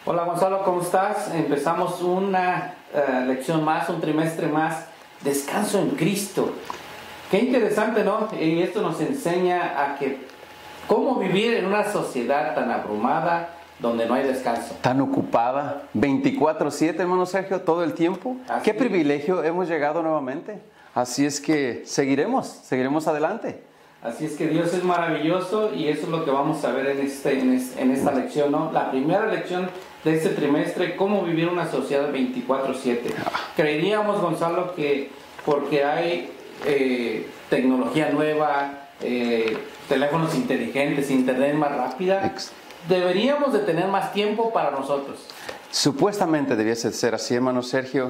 Hola Gonzalo, ¿cómo estás? Empezamos una lección más, un trimestre más, descanso en Cristo. Qué interesante, ¿no? Y esto nos enseña a que cómo vivir en una sociedad tan abrumada donde no hay descanso. Tan ocupada, 24/7, hermano Sergio, todo el tiempo. Qué privilegio, hemos llegado nuevamente. Así es que seguiremos adelante. Así es que Dios es maravilloso y eso es lo que vamos a ver en esta lección, ¿no? La primera lección de este trimestre, cómo vivir una sociedad 24/7. Creeríamos, Gonzalo, que porque hay tecnología nueva, teléfonos inteligentes, internet más rápida, deberíamos de tener más tiempo para nosotros. Supuestamente debiese ser así, hermano Sergio,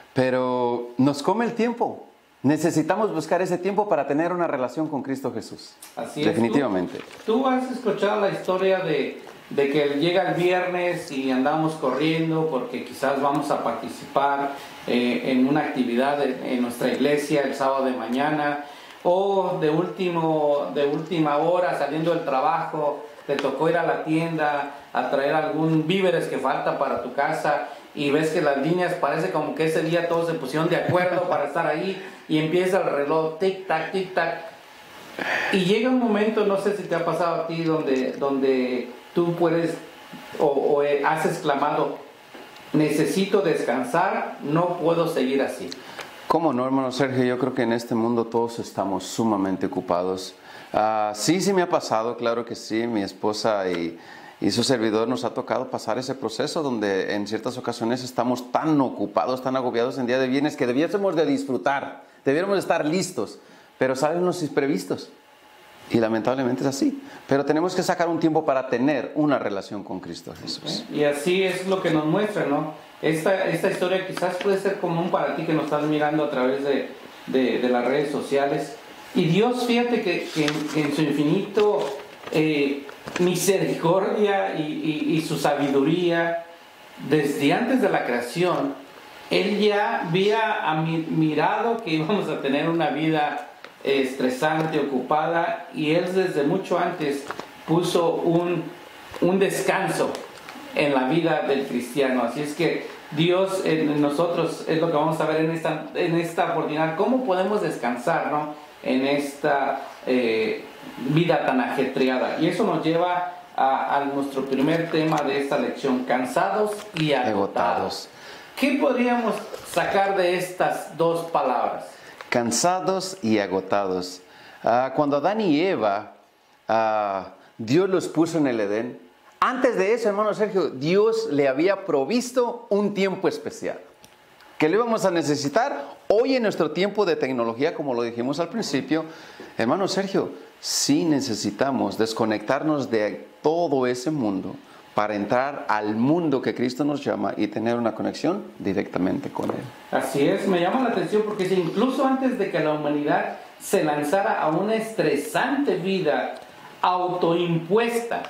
pero nos come el tiempo. Necesitamos buscar ese tiempo para tener una relación con Cristo Jesús. Así es. Definitivamente. ¿Tú has escuchado la historia de que llega el viernes y andamos corriendo porque quizás vamos a participar en una actividad en nuestra iglesia el sábado de mañana, o de última hora saliendo del trabajo te tocó ir a la tienda a traer algún víveres que falta para tu casa y ves que las líneas parece como que ese día todos se pusieron de acuerdo para estar ahí y empieza el reloj tic-tac, tic-tac y llega un momento, no sé si te ha pasado a ti, donde tú puedes o has exclamado: necesito descansar, no puedo seguir así. ¿Cómo no, hermano Sergio? Yo creo que en este mundo todos estamos sumamente ocupados. Sí me ha pasado, claro que sí. Mi esposa y su servidor nos ha tocado pasar ese proceso donde en ciertas ocasiones estamos tan ocupados, tan agobiados en día de viernes que debiésemos de disfrutar, debiéramos de estar listos, pero salen los imprevistos. Y lamentablemente es así. Pero tenemos que sacar un tiempo para tener una relación con Cristo Jesús. Y así es lo que nos muestra, ¿no? Esta historia quizás puede ser común para ti que nos estás mirando a través de las redes sociales. Y Dios, fíjate que en su infinito misericordia y su sabiduría, desde antes de la creación, Él ya había mirado que íbamos a tener una vida estresante, ocupada, y Él desde mucho antes puso un descanso en la vida del cristiano. Así es que Dios en nosotros es lo que vamos a ver en esta oportunidad, cómo podemos descansar, ¿no? En esta vida tan ajetreada. Y eso nos lleva a nuestro primer tema de esta lección: cansados y agotados. ¿Qué podríamos sacar de estas dos palabras? Cansados y agotados. Cuando Adán y Eva, Dios los puso en el Edén. Antes de eso, hermano Sergio, Dios le había provisto un tiempo especial que lo íbamos a necesitar hoy en nuestro tiempo de tecnología, como lo dijimos al principio. Hermano Sergio, sí necesitamos desconectarnos de todo ese mundo para entrar al mundo que Cristo nos llama y tener una conexión directamente con Él. Así es, me llama la atención porque incluso antes de que la humanidad se lanzara a una estresante vida autoimpuesta,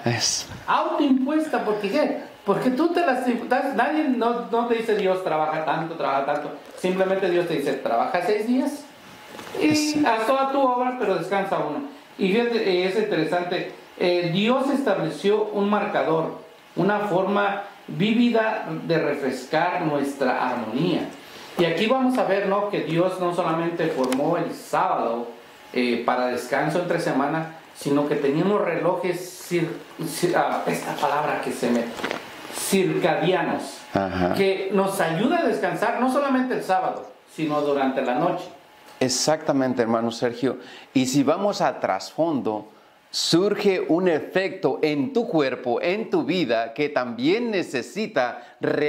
¿porque qué? Porque tú te las... Nadie no te dice Dios trabaja tanto, simplemente Dios te dice trabaja 6 días y haz toda tu obra, pero descansa uno. Y fíjate, es interesante, Dios estableció un marcador, una forma vívida de refrescar nuestra armonía. Y aquí vamos a ver, ¿no?, que Dios no solamente formó el sábado para descanso entre semana, sino que tenía unos relojes, esta palabra que se me... circadianos, que nos ayuda a descansar no solamente el sábado, sino durante la noche. Exactamente, hermano Sergio. Y si vamos a trasfondo, surge un efecto en tu cuerpo, en tu vida, que también necesita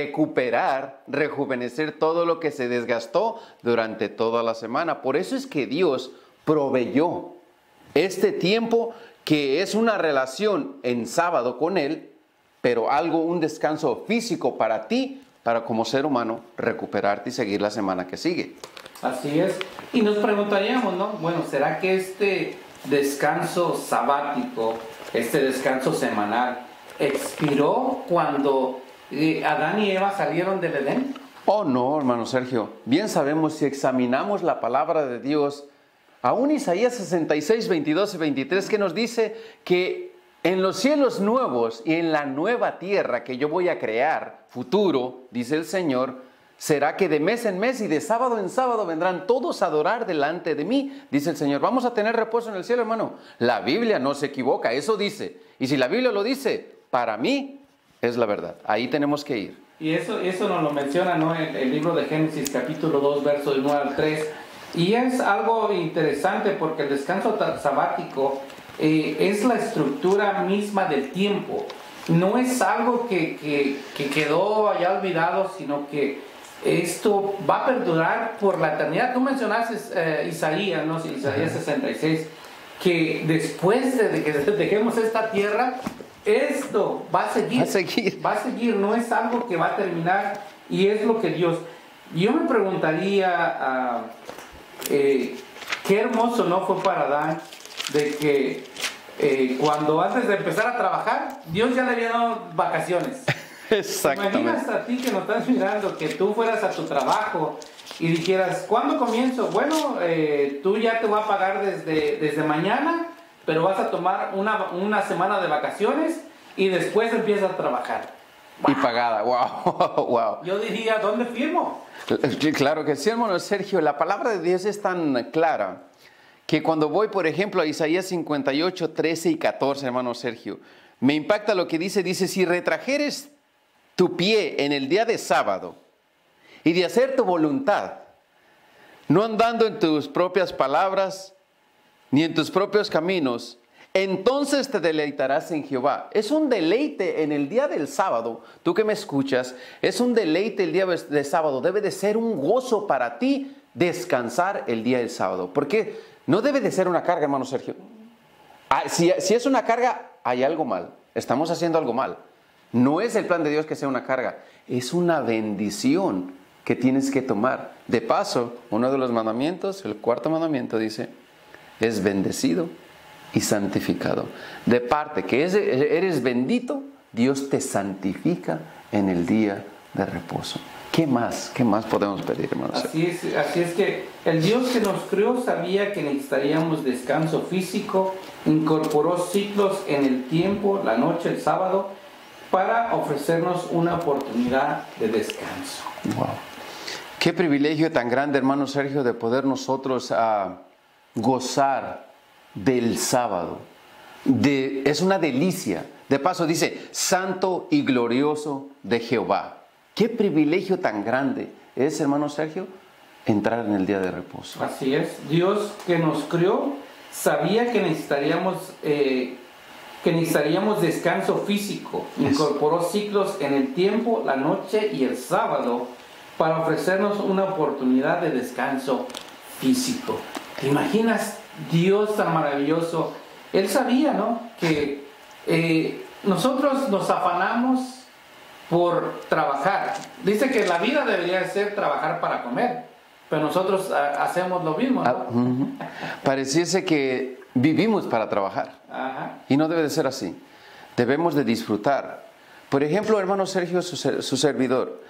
rejuvenecer todo lo que se desgastó durante toda la semana. Por eso es que Dios proveyó este tiempo, que es una relación en sábado con Él, pero un descanso físico para ti, para como ser humano recuperarte y seguir la semana que sigue. Así es. Y nos preguntaríamos, ¿no? Bueno, ¿será que este descanso sabático, este descanso semanal, expiró cuando Adán y Eva salieron del Edén? Oh, no, hermano Sergio. Bien sabemos, si examinamos la palabra de Dios, aún Isaías 66, 22 y 23, que nos dice que En los cielos nuevos y en la nueva tierra que yo voy a crear, futuro, dice el Señor, será que de mes en mes y de sábado en sábado vendrán todos a adorar delante de mí, dice el Señor. ¿Vamos a tener reposo en el cielo, hermano? La Biblia no se equivoca, eso dice. Y si la Biblia lo dice, para mí es la verdad. Ahí tenemos que ir. Y eso nos lo menciona, ¿no? El libro de Génesis, capítulo 2, versos 1 al 3. Y es algo interesante porque el descanso sabático es la estructura misma del tiempo. No es algo que quedó allá olvidado, sino que esto va a perdurar por la eternidad. Tú mencionaste Isaías, ¿no? Isaías 66, que después de que dejemos esta tierra, esto va a seguir. Va a seguir, no es algo que va a terminar, y es lo que Dios... Yo me preguntaría, qué hermoso no fue para Adán, de que cuando antes de empezar a trabajar, Dios ya le había dado vacaciones. Exactamente. Imaginas a ti que nos estás mirando, que tú fueras a tu trabajo y dijeras, ¿cuándo comienzo? Bueno, tú ya te voy a pagar desde mañana, pero vas a tomar una semana de vacaciones y después empiezas a trabajar. Y pagada, wow, wow. Yo diría, ¿dónde firmo? Claro que sí, hermano Sergio. La palabra de Dios es tan clara que cuando voy, por ejemplo, a Isaías 58, 13 y 14, hermano Sergio, me impacta lo que dice, si retrajeres tu pie en el día de sábado y de hacer tu voluntad, no andando en tus propias palabras ni en tus propios caminos, entonces te deleitarás en Jehová. Es un deleite en el día del sábado. Tú que me escuchas, es un deleite el día de sábado. Debe de ser un gozo para ti descansar el día del sábado. Porque no debe de ser una carga, hermano Sergio. Si es una carga, hay algo mal. Estamos haciendo algo mal. No es el plan de Dios que sea una carga. Es una bendición que tienes que tomar. De paso, uno de los mandamientos, el cuarto mandamiento dice, es bendecido y santificado. De parte que eres bendito, Dios te santifica en el día de reposo. ¿Qué más podemos pedir, hermanos? Así es que el Dios que nos creó sabía que necesitaríamos descanso físico, incorporó ciclos en el tiempo, la noche, el sábado, para ofrecernos una oportunidad de descanso. Wow. Qué privilegio tan grande, hermano Sergio, de poder nosotros gozar del sábado. Es una delicia. De paso dice, santo y glorioso de Jehová. Qué privilegio tan grande es, hermano Sergio, entrar en el día de reposo. Así es. Dios que nos creó sabía que necesitaríamos descanso físico. Incorporó ciclos en el tiempo, la noche y el sábado para ofrecernos una oportunidad de descanso físico. ¿Te imaginas Dios tan maravilloso? Él sabía, ¿no?, que nosotros nos afanamos por trabajar. Dice que la vida debería ser trabajar para comer, pero nosotros hacemos lo mismo, ¿no? Pareciese que vivimos para trabajar. Ajá. Y no debe de ser así. Debemos de disfrutar. Por ejemplo, hermano Sergio, su servidor,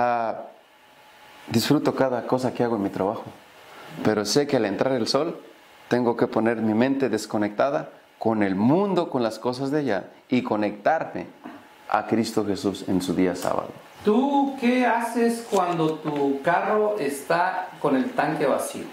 disfruto cada cosa que hago en mi trabajo, pero sé que al entrar el sol tengo que poner mi mente desconectada con el mundo, con las cosas de allá, y conectarme a Cristo Jesús en su día sábado. ¿Tú qué haces cuando tu carro está con el tanque vacío?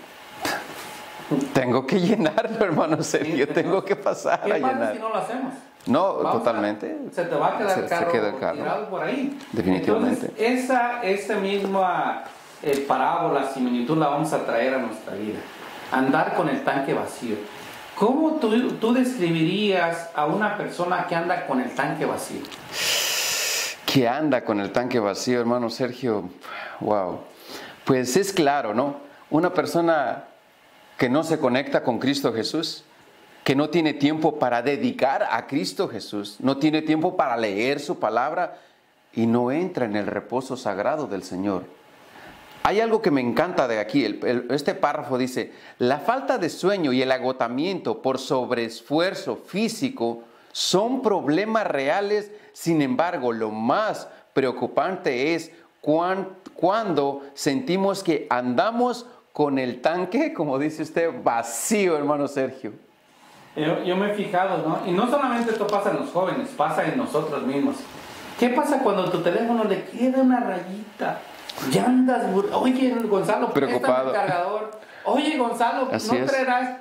Tengo que llenarlo, hermano Sergio. Tengo que pasar a llenar. ¿Qué pasa si no lo hacemos? No, totalmente. Se te va a quedar el carro tirado por ahí. Definitivamente. Entonces, esa misma parábola, similitud, la vamos a traer a nuestra vida. Andar con el tanque vacío. ¿Cómo tú describirías a una persona que anda con el tanque vacío? Que anda con el tanque vacío, hermano Sergio. Wow. Pues es claro, ¿no? Una persona que no se conecta con Cristo Jesús, que no tiene tiempo para dedicar a Cristo Jesús, no tiene tiempo para leer su palabra y no entra en el reposo sagrado del Señor. Hay algo que me encanta de aquí, este párrafo dice, la falta de sueño y el agotamiento por sobreesfuerzo físico son problemas reales. Sin embargo, lo más preocupante es cuando sentimos que andamos con el tanque, como dice usted, vacío, hermano Sergio. yo me he fijado, ¿no? Y no solamente esto pasa en los jóvenes, pasa en nosotros mismos. ¿Qué pasa cuando a tu teléfono le queda una rayita? Ya andas, oye, Gonzalo, preocupado. El cargador. Oye, Gonzalo, Así no traerás.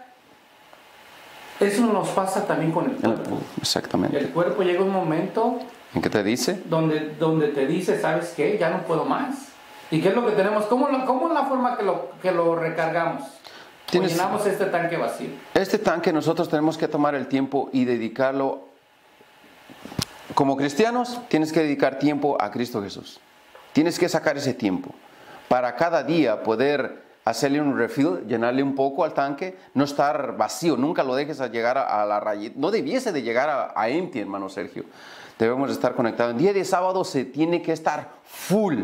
Eso nos pasa también con el cuerpo. Exactamente. El cuerpo llega un momento. ¿En qué te dice? Donde te dice, ¿sabes qué? Ya no puedo más. ¿Y qué es lo que tenemos? ¿Cómo es la forma que lo recargamos? Llenamos este tanque vacío. Este tanque nosotros tenemos que tomar el tiempo y dedicarlo. Como cristianos, tienes que dedicar tiempo a Cristo Jesús. Tienes que sacar ese tiempo para cada día poder hacerle un refill, llenarle un poco al tanque, no estar vacío, nunca lo dejes a llegar a la rayita. No debiese de llegar a empty, hermano Sergio. Debemos estar conectados. El día de sábado se tiene que estar full.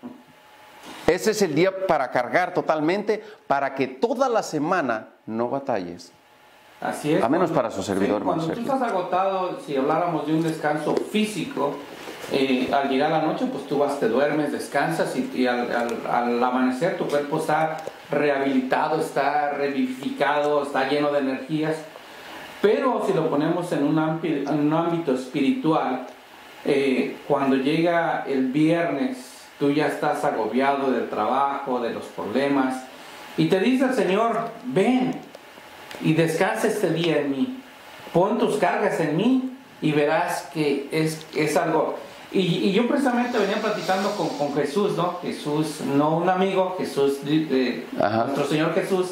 Ese es el día para cargar totalmente, para que toda la semana no batalles. Así es. A menos para su servidor, hermano Cuando Sergio. tú estás agotado, si habláramos de un descanso físico, al llegar a la noche, pues tú te duermes, descansas y al amanecer tu cuerpo está rehabilitado, está revivificado, está lleno de energías. Pero si lo ponemos en un ámbito espiritual, cuando llega el viernes, tú ya estás agobiado del trabajo, de los problemas, y te dice el Señor, ven y descansa este día en mí, pon tus cargas en mí y verás que es algo. Y yo precisamente venía platicando con Jesús, ¿no? Jesús, no un amigo, Jesús, nuestro Señor Jesús,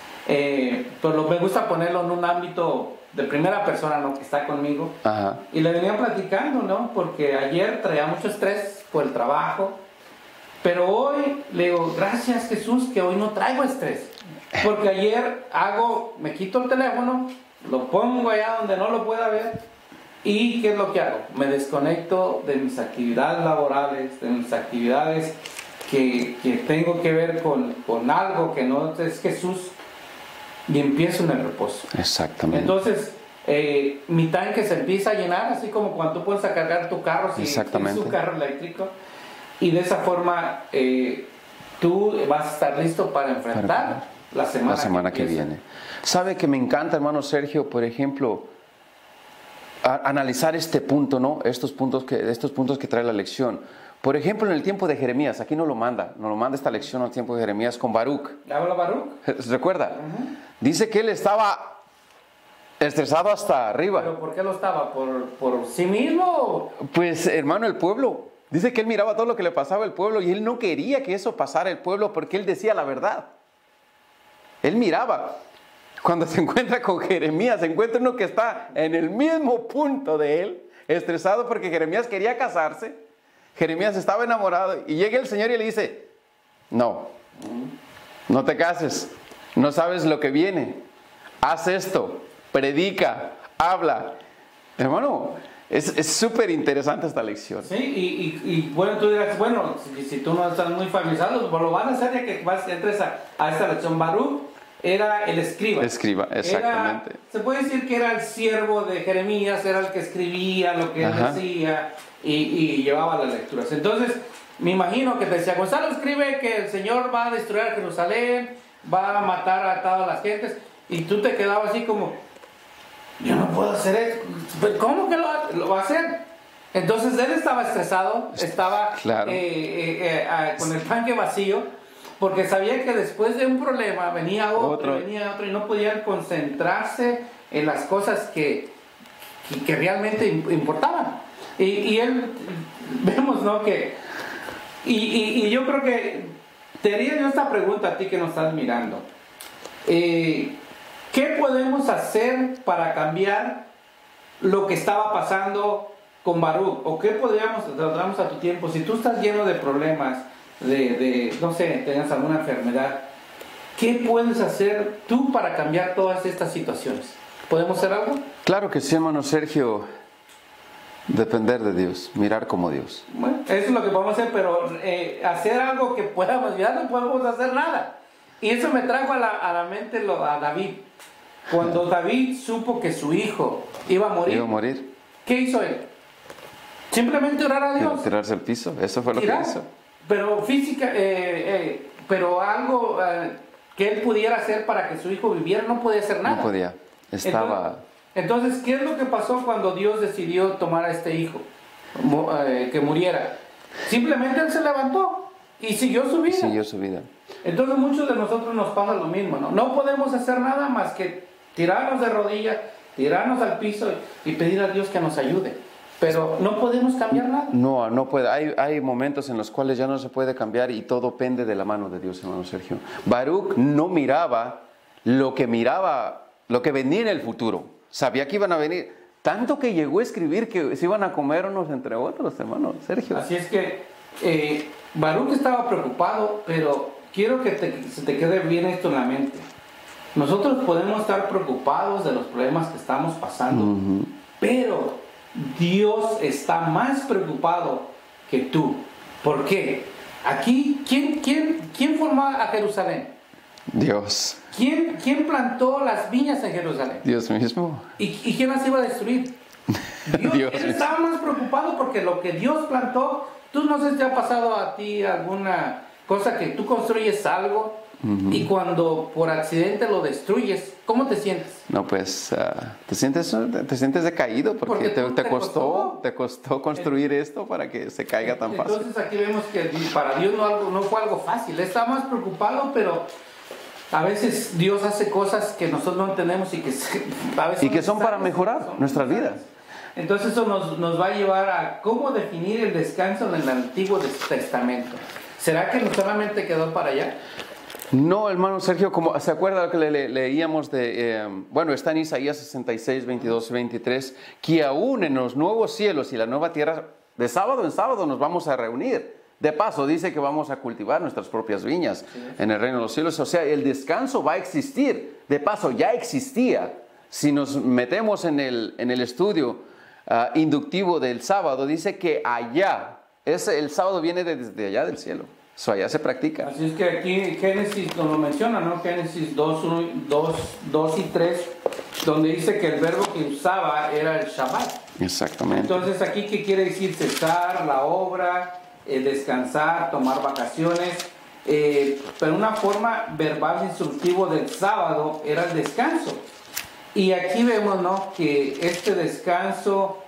pero me gusta ponerlo en un ámbito de primera persona, ¿no? Que está conmigo. Ajá. Y le venía platicando, ¿no? Porque ayer traía mucho estrés por el trabajo, pero hoy le digo, gracias Jesús que hoy no traigo estrés. Porque ayer me quito el teléfono, lo pongo allá donde no lo pueda ver. ¿Y qué es lo que hago? Me desconecto de mis actividades laborales, de mis actividades que tengo que ver con algo que no es Jesús, y empiezo en el reposo. Exactamente. Entonces, mi tanque se empieza a llenar, así como cuando tú puedes cargar tu carro si es un carro eléctrico, y de esa forma tú vas a estar listo para enfrentar la semana que viene. ¿Sabe que me encanta, hermano Sergio, por ejemplo, analizar este punto, ¿no? Estos puntos que trae la lección? Por ejemplo, en el tiempo de Jeremías, aquí nos lo manda esta lección al tiempo de Jeremías con Baruch. ¿Habla Baruch? ¿Recuerda? Dice que él estaba estresado hasta arriba. ¿Pero por qué lo estaba? ¿Por sí mismo? Pues, hermano, el pueblo. Dice que él miraba todo lo que le pasaba al pueblo y él no quería que eso pasara al pueblo porque él decía la verdad. Él miraba. Cuando se encuentra con Jeremías, se encuentra uno que está en el mismo punto de él, estresado porque Jeremías quería casarse. Jeremías estaba enamorado y llega el Señor y le dice, no te cases, no sabes lo que viene, haz esto, predica, habla. Hermano, es súper interesante esta lección. Sí, y bueno, tú dirás, bueno, si tú no estás muy familiarizado, pues lo van a hacer ya que entres a esta lección. Baruch era el escriba. Escriba, exactamente. Se puede decir que era el siervo de Jeremías, era el que escribía lo que él decía y llevaba las lecturas. Entonces, me imagino que te decía, Gonzalo escribe que el Señor va a destruir a Jerusalén, va a matar a todas las gentes, y tú te quedabas así como, yo no puedo hacer eso. ¿Cómo que lo va a hacer? Entonces él estaba estresado, estaba con el tanque vacío, porque sabía que después de un problema venía otro, y no podían concentrarse en las cosas que realmente importaban. Y él, vemos, ¿no? Y yo creo que te haría yo esta pregunta a ti que nos estás mirando. ¿Qué podemos hacer para cambiar lo que estaba pasando con Baruch? ¿O qué podríamos tratar a tu tiempo? Si tú estás lleno de problemas, no sé, tengas alguna enfermedad, ¿qué puedes hacer tú para cambiar todas estas situaciones? ¿Podemos hacer algo? Claro que sí, hermano Sergio. Depender de Dios, mirar como Dios. Bueno, eso es lo que podemos hacer, pero hacer algo que podamos, ya no podemos hacer nada. Y eso me trajo a la mente a David. Cuando David supo que su hijo iba a morir, ¿qué hizo él? Simplemente orar a Dios. Tirarse al piso, eso fue lo que hizo. Pero pero algo que él pudiera hacer para que su hijo viviera, no podía hacer nada. No podía, estaba Entonces, ¿qué es lo que pasó cuando Dios decidió tomar a este hijo? Que muriera. Simplemente él se levantó y siguió su vida. Siguió su vida. Entonces muchos de nosotros nos pasa lo mismo, ¿no? No podemos hacer nada más que tirarnos de rodillas, tirarnos al piso y pedir a Dios que nos ayude. Pero no podemos cambiar nada. No puede. Hay momentos en los cuales ya no se puede cambiar y todo pende de la mano de Dios, hermano Sergio. Baruch no miraba lo que venía en el futuro. Sabía que iban a venir. Tanto que llegó a escribir que se iban a comer unos entre otros, hermano Sergio. Así es que Baruch estaba preocupado, pero quiero que se te quede bien esto en la mente. Nosotros podemos estar preocupados de los problemas que estamos pasando, pero Dios está más preocupado que tú. ¿Por qué? Aquí, ¿quién formó a Jerusalén? Dios. ¿Quién plantó las viñas en Jerusalén? Dios mismo. ¿Y quién las iba a destruir? Dios. Él estaba más preocupado porque lo que Dios plantó, tú no sé si te ha pasado a ti alguna cosa que tú construyes algo y cuando por accidente lo destruyes, ¿cómo te sientes? No, pues te sientes decaído porque te costó construir esto para que se caiga tan fácil. Entonces aquí vemos que para Dios no fue algo fácil. Él estaba más preocupado, pero a veces Dios hace cosas que nosotros no entendemos y que son para mejorar nuestras vidas. Entonces eso nos va a llevar a cómo definir el descanso en el Antiguo Testamento. ¿Será que no solamente quedó para allá? No, hermano Sergio, como se acuerda que leíamos está en Isaías 66, 22 y 23, que aún en los nuevos cielos y la nueva tierra, de sábado en sábado nos vamos a reunir. De paso, dice que vamos a cultivar nuestras propias viñas en el reino de los cielos. O sea, el descanso va a existir. De paso, ya existía. Si nos metemos en el estudio inductivo del sábado, dice que allá, el sábado viene desde allá del cielo. Eso allá se practica. Así es que aquí Génesis nos lo menciona, ¿no? Génesis 2 y 3, donde dice que el verbo que usaba era el Shabbat. Exactamente. Entonces aquí, ¿qué quiere decir? Cesar la obra, descansar, tomar vacaciones. Pero una forma verbal instructivo del sábado era el descanso. Y aquí vemos, ¿no?, que este descanso,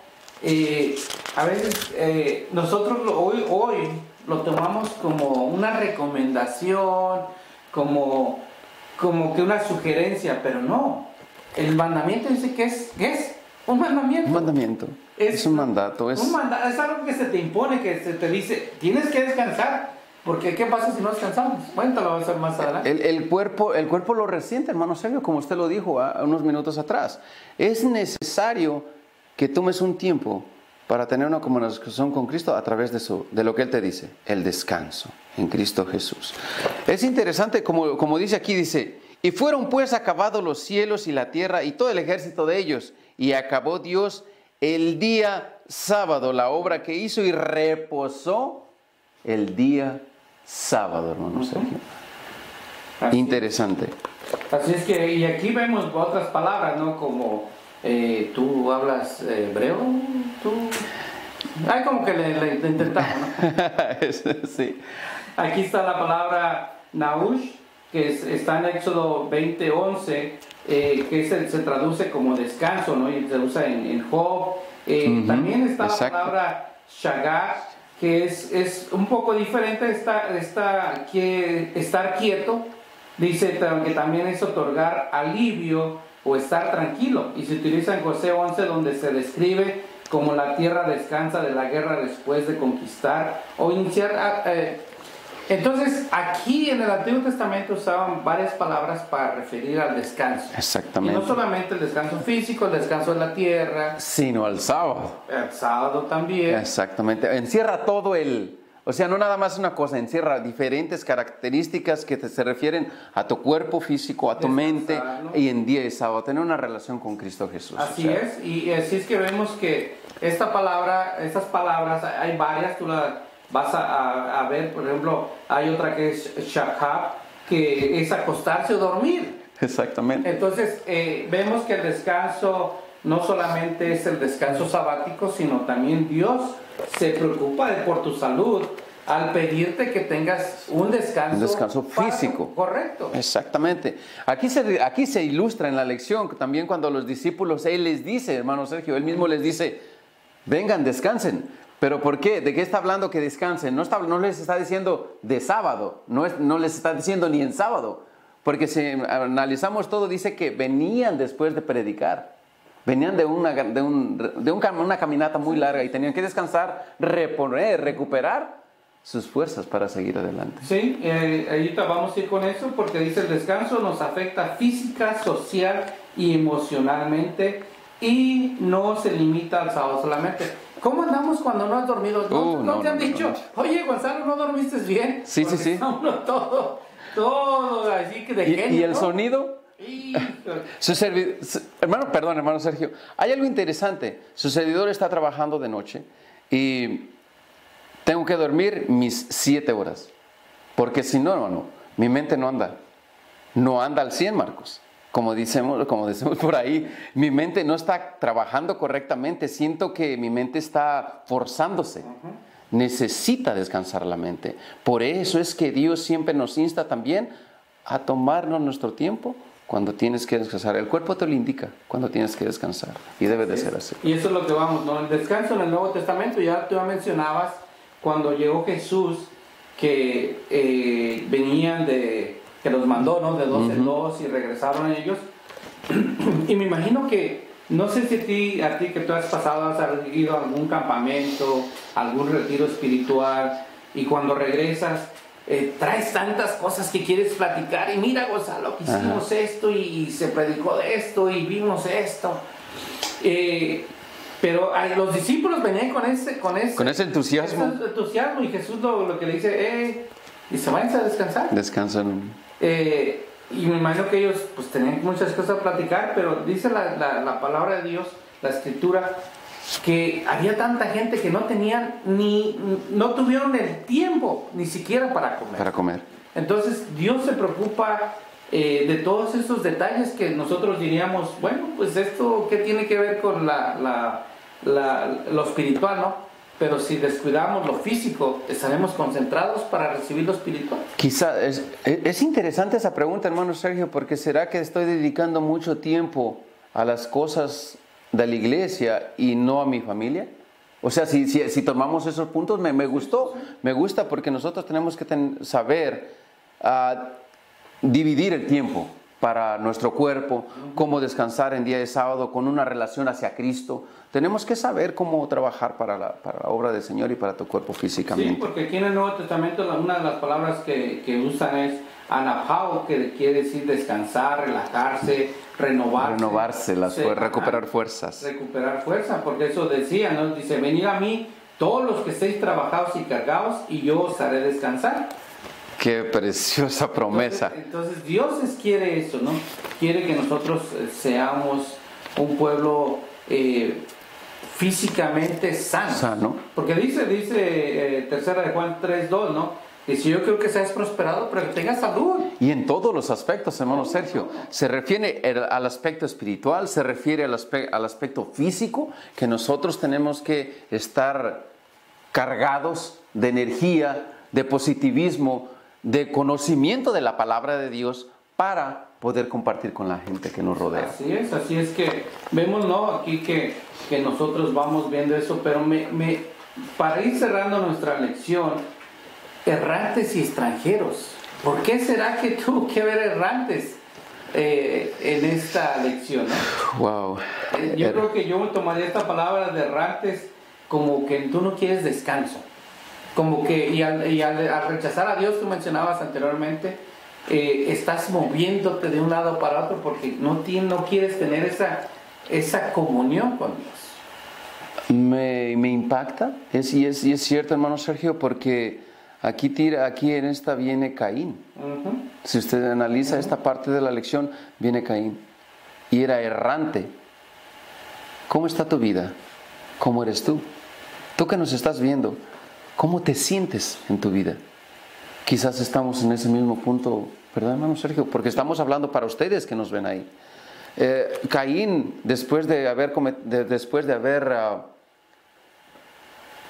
a veces nosotros hoy lo tomamos como una recomendación, como que una sugerencia, pero no. El mandamiento dice que es un mandamiento. Un mandamiento. Es un mandato. Es algo que se te impone, que se te dice, tienes que descansar. Porque ¿qué pasa si no descansamos? Bueno, te lo vamos a hacer más adelante. El cuerpo lo resiente, hermano Sergio, como usted lo dijo unos minutos atrás. Es necesario que tomes un tiempo para tener una comunicación con Cristo a través de lo que Él te dice, el descanso en Cristo Jesús. Es interesante, como dice aquí, dice, y fueron pues acabados los cielos y la tierra y todo el ejército de ellos, y acabó Dios el día sábado, la obra que hizo, y reposó el día sábado, hermano Sergio. Interesante. Así es que, y aquí vemos otras palabras, ¿no? Como tú hablas hebreo, Ay, como que le intentamos, ¿no? Sí. Aquí está la palabra Naush, que está en Éxodo 20:11, que se traduce como descanso, ¿no? Y se usa en Job. También está la palabra Shagat, que es un poco diferente, estar quieto. Dice que también es otorgar alivio o estar tranquilo. Y se utiliza en José 11, donde se describe como la tierra descansa de la guerra después de conquistar o iniciar. Entonces, aquí en el Antiguo Testamento usaban varias palabras para referir al descanso. Exactamente. Y no solamente el descanso físico, el descanso de la tierra, sino al sábado. El sábado también. Exactamente. Encierra todo o sea, no nada más una cosa, encierra diferentes características que se refieren a tu cuerpo físico, a tu mente, y en día de sábado, tener una relación con Cristo Jesús. Así es, y así es que vemos que estas palabras, hay varias, tú las vas a ver, por ejemplo, hay otra que es shakab, que es acostarse o dormir. Exactamente. Entonces, vemos que el descanso no solamente es el descanso sabático, sino también Dios se preocupa por tu salud, al pedirte que tengas un descanso. Un descanso físico. Correcto. Exactamente. Aquí se ilustra en la lección también cuando los discípulos, Él les dice, hermano Sergio, Él mismo les dice, vengan, descansen. ¿Pero por qué? ¿De qué está hablando que descansen? No les está diciendo de sábado, no les está diciendo ni en sábado. Porque si analizamos todo, dice que venían después de predicar. Venían de una caminata muy larga y tenían que descansar, recuperar sus fuerzas para seguir adelante. Sí, ahorita vamos a ir con eso porque dice el descanso nos afecta física, social y emocionalmente y no se limita al sábado solamente. ¿Cómo andamos cuando no has dormido? ¿No te han dicho, oye Gonzalo, no dormiste bien? Sí, porque sí. Todo así que de genio, ¿Y el sonido? Hermano Sergio, hay algo interesante. Su servidor está trabajando de noche y tengo que dormir mis 7 horas. Porque si no, hermano, mi mente no anda al 100, Marcos. Como decimos por ahí, mi mente no está trabajando correctamente. Siento que mi mente está forzándose. Necesita descansar la mente. Por eso es que Dios siempre nos insta también a tomarnos nuestro tiempo cuando tienes que descansar. El cuerpo te lo indica cuando tienes que descansar y debe de ser así. Y eso es lo que vamos, ¿no? El descanso en el Nuevo Testamento, ya tú mencionabas cuando llegó Jesús que venían que los mandó, ¿no? De 2 en 2 y regresaron ellos. Y me imagino que, no sé si a ti que tú has pasado, has ido a algún campamento, algún retiro espiritual, y cuando regresas, traes tantas cosas que quieres platicar, y mira Gonzalo, que hicimos esto, y se predicó de esto, y vimos esto. Pero los discípulos venían con ese entusiasmo. Y Jesús lo que le dice, y se vayan a descansar. Descansan. Y me imagino que ellos pues tenían muchas cosas a platicar, pero dice la palabra de Dios, la escritura, que había tanta gente que no tuvieron el tiempo ni siquiera para comer. Entonces Dios se preocupa de todos estos detalles que nosotros diríamos, bueno, pues esto ¿qué tiene que ver con lo espiritual, no? Pero si descuidamos lo físico, ¿estaremos concentrados para recibir lo espiritual? Quizá es interesante esa pregunta, hermano Sergio, porque ¿será que estoy dedicando mucho tiempo a las cosas de la iglesia y no a mi familia? O sea, si tomamos esos puntos, me gusta porque nosotros tenemos que saber dividir el tiempo para nuestro cuerpo, cómo descansar en día de sábado con una relación hacia Cristo. Tenemos que saber cómo trabajar para la obra del Señor y para tu cuerpo físicamente. Sí, porque aquí en el Nuevo Testamento una de las palabras que usan es anapao, que quiere decir descansar, relajarse, renovarse, recuperar fuerzas. Recuperar fuerza, porque eso decía, ¿no? Dice, venid a mí todos los que estéis trabajados y cargados y yo os haré descansar. Qué preciosa promesa. Entonces Dios quiere eso, ¿no? Quiere que nosotros seamos un pueblo físicamente sano. Porque dice 3 de Juan 3:2, ¿no? Que si yo creo que seas prosperado, pero que tengas salud. Y en todos los aspectos, hermano Sergio. Se refiere al aspecto espiritual, se refiere al aspecto físico, que nosotros tenemos que estar cargados de energía, de positivismo, de conocimiento de la palabra de Dios para poder compartir con la gente que nos rodea. Así es que vemos, ¿no? Aquí que nosotros vamos viendo eso, pero para ir cerrando nuestra lección, errantes y extranjeros. ¿Por qué será que tuvo que haber errantes en esta lección, ¿no? Wow. Yo creo que yo tomaría esta palabra de errantes como que tú no quieres descanso. Como que, y al rechazar a Dios, tú mencionabas anteriormente, estás moviéndote de un lado para otro porque no quieres tener esa comunión con Dios. Me impacta, y es cierto, hermano Sergio, porque aquí en esta viene Caín. Si usted analiza esta parte de la lección, viene Caín y era errante. ¿Cómo está tu vida? ¿Cómo eres tú? Tú que nos estás viendo, ¿cómo te sientes en tu vida? Quizás estamos en ese mismo punto, ¿verdad, hermano Sergio? Porque estamos hablando para ustedes que nos ven ahí. Caín, después de haber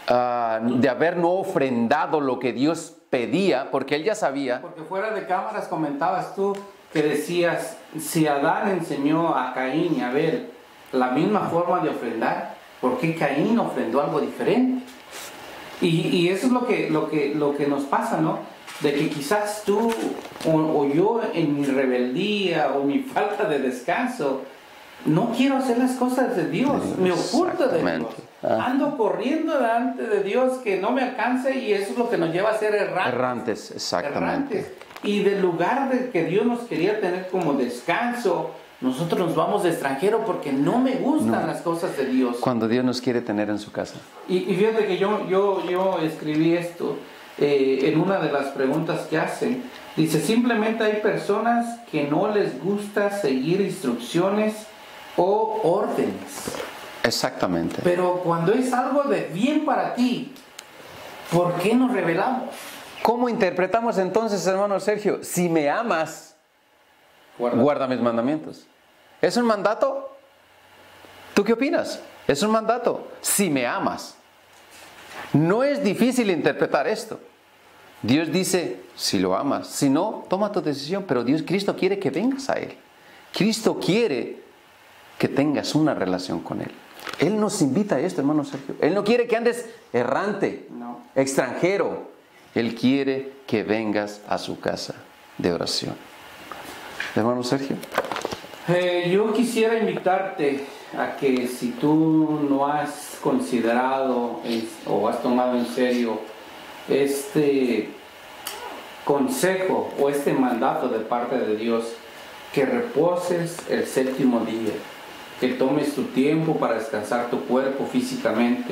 de haber no ofrendado lo que Dios pedía, porque él ya sabía. Porque fuera de cámaras comentabas tú que decías, si Adán enseñó a Caín y a Abel la misma forma de ofrendar, ¿por qué Caín ofrendó algo diferente? Y eso es lo que nos pasa, ¿no? De que quizás tú o yo en mi rebeldía o mi falta de descanso no quiero hacer las cosas de Dios, me oculto de Dios, ando corriendo delante de Dios que no me alcance, y eso es lo que nos lleva a ser errantes, exactamente. Errantes. Y del lugar de que Dios nos quería tener como descanso, nosotros nos vamos de extranjero porque no me gustan las cosas de Dios. Cuando Dios nos quiere tener en su casa. Y fíjate que yo escribí esto en una de las preguntas que hacen. Dice, simplemente hay personas que no les gusta seguir instrucciones o órdenes. Exactamente. Pero cuando es algo de bien para ti, ¿por qué nos rebelamos? ¿Cómo interpretamos entonces, hermano Sergio? Si me amas, guarda mis mandamientos. ¿Es un mandato? ¿Tú qué opinas? Es un mandato. Si me amas. No es difícil interpretar esto. Dios dice, si lo amas. Si no, toma tu decisión. Pero Cristo quiere que vengas a Él. Cristo quiere que tengas una relación con Él. Él nos invita a esto, hermano Sergio. Él no quiere que andes errante, extranjero. Él quiere que vengas a su casa de oración. Hermano Sergio. Yo quisiera invitarte a que si tú no has considerado o has tomado en serio este consejo o este mandato de parte de Dios, que reposes el séptimo día, que tomes tu tiempo para descansar tu cuerpo físicamente.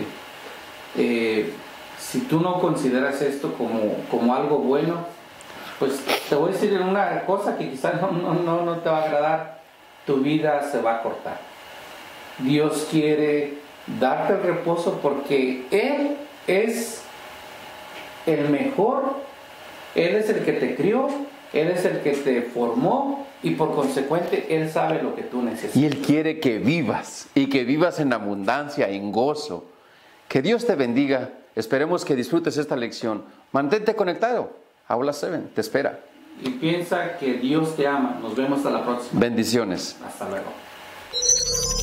Si tú no consideras esto como algo bueno, pues te voy a decir una cosa que quizás no te va a agradar. Tu vida se va a cortar. Dios quiere darte el reposo porque Él es el mejor, Él es el que te crió, Él es el que te formó, y por consecuente Él sabe lo que tú necesitas. Y Él quiere que vivas, y que vivas en abundancia, en gozo. Que Dios te bendiga. Esperemos que disfrutes esta lección. Mantente conectado. Aula 7 te espera. Y piensa que Dios te ama. Nos vemos hasta la próxima. Bendiciones. Hasta luego.